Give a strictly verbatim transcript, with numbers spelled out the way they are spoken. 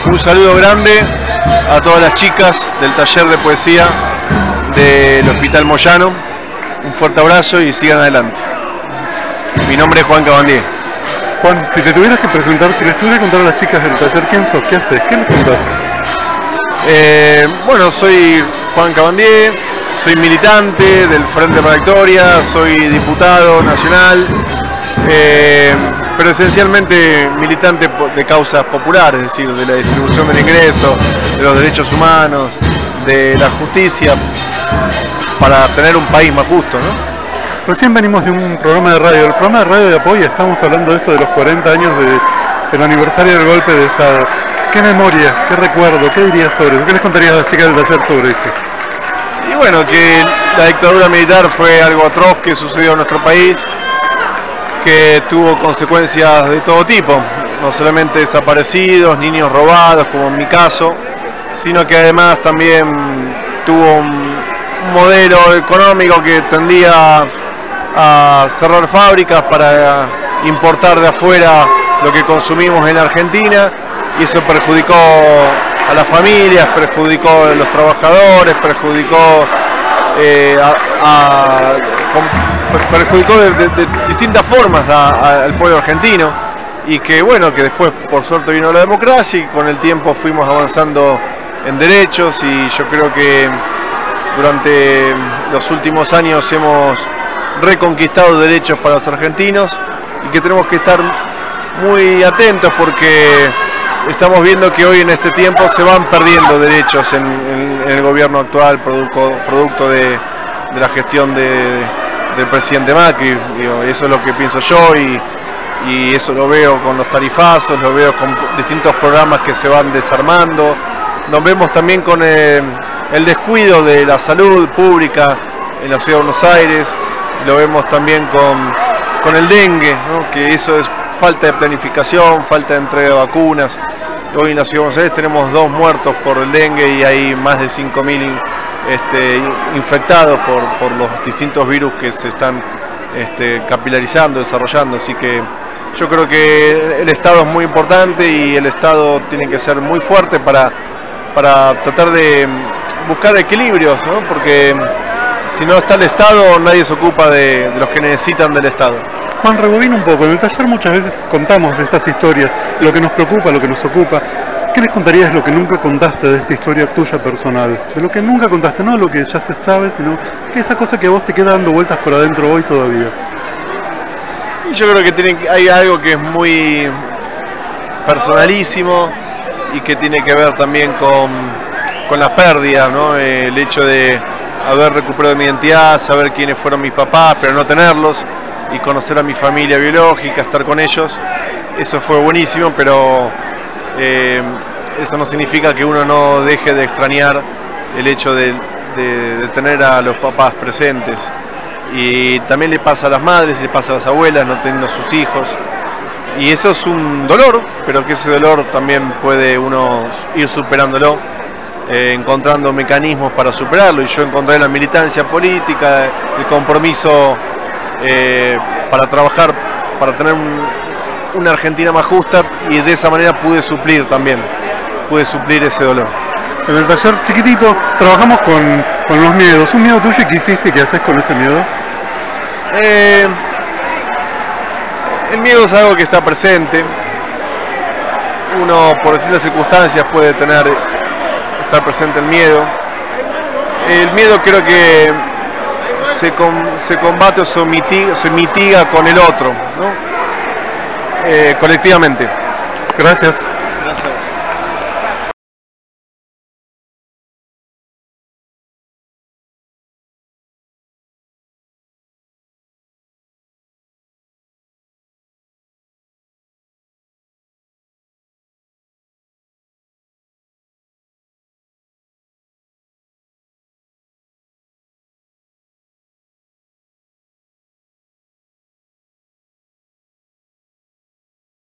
Un saludo grande a todas las chicas del taller de poesía del Hospital Moyano. Un fuerte abrazo y sigan adelante. Mi nombre es Juan Cabandier. Juan, si te tuvieras que presentar, si les tuvieras que contar a las chicas del taller, ¿quién sos? ¿Qué haces? ¿Qué les contás? Eh, bueno, soy Juan Cabandier, soy militante del Frente para la Victoria, soy diputado nacional, eh, pero esencialmente militante de causas populares, es decir, de la distribución del ingreso, de los derechos humanos, de la justicia, para tener un país más justo, ¿no? Recién venimos de un programa de radio, el programa de radio de Apoya, estamos hablando de esto de los cuarenta años de, del aniversario del golpe de Estado. ¿Qué memoria, qué recuerdo, qué dirías sobre eso? ¿Qué les contarías a las chicas del taller sobre eso? Y bueno, que la dictadura militar fue algo atroz que sucedió en nuestro país, que tuvo consecuencias de todo tipo, no solamente desaparecidos, niños robados, como en mi caso, sino que además también tuvo un, un modelo económico que tendía a cerrar fábricas para importar de afuera lo que consumimos en Argentina, y eso perjudicó a las familias, perjudicó a los trabajadores, perjudicó eh, a, a, perjudicó de, de, de distintas formas a, a, al pueblo argentino, y que bueno, que después por suerte vino la democracia y con el tiempo fuimos avanzando en derechos, y yo creo que durante los últimos años hemos reconquistado derechos para los argentinos, y que tenemos que estar muy atentos porque estamos viendo que hoy en este tiempo se van perdiendo derechos en, en, en el gobierno actual, producto, producto de, de la gestión de, del presidente Macri. Digo, eso es lo que pienso yo, y, y eso lo veo con los tarifazos, lo veo con distintos programas que se van desarmando. Nos vemos también con el, el descuido de la salud pública en la ciudad de Buenos Aires, lo vemos también con, con el dengue, ¿no? Que eso es falta de planificación, falta de entrega de vacunas. Hoy en la ciudad de Buenos Aires tenemos dos muertos por el dengue y hay más de cinco mil este, infectados por, por los distintos virus que se están este, capilarizando, desarrollando. Así que yo creo que el Estado es muy importante y el Estado tiene que ser muy fuerte para, para tratar de buscar equilibrios, ¿no? Porque si no está el Estado, nadie se ocupa de, de los que necesitan del Estado. Juan, rebobina un poco. En el taller muchas veces contamos de estas historias, lo que nos preocupa, lo que nos ocupa. ¿Qué les contarías lo que nunca contaste de esta historia tuya personal? De lo que nunca contaste, no lo que ya se sabe, sino que esa cosa que a vos te queda dando vueltas por adentro hoy todavía. Y yo creo que tiene, hay algo que es muy personalísimo y que tiene que ver también con, con la pérdida, ¿no? El hecho de haber recuperado mi identidad, saber quiénes fueron mis papás, pero no tenerlos, y conocer a mi familia biológica, estar con ellos, eso fue buenísimo, pero eh, eso no significa que uno no deje de extrañar el hecho de, de, de tener a los papás presentes. Y también le pasa a las madres, le pasa a las abuelas, no teniendo sus hijos, y eso es un dolor, pero que ese dolor también puede uno ir superándolo, eh, encontrando mecanismos para superarlo, y yo encontré la militancia política, el compromiso Eh, para trabajar, para tener un, una Argentina más justa, y de esa manera pude suplir también, pude suplir ese dolor. En el taller chiquitito trabajamos con, con los miedos. ¿Un miedo tuyo que hiciste y qué haces con ese miedo? Eh, el miedo es algo que está presente. Uno por distintas circunstancias puede tener, estar presente el miedo. El miedo creo que Se, com, se combate o se mitiga, se mitiga con el otro, ¿no? Eh, colectivamente. Gracias. Gracias.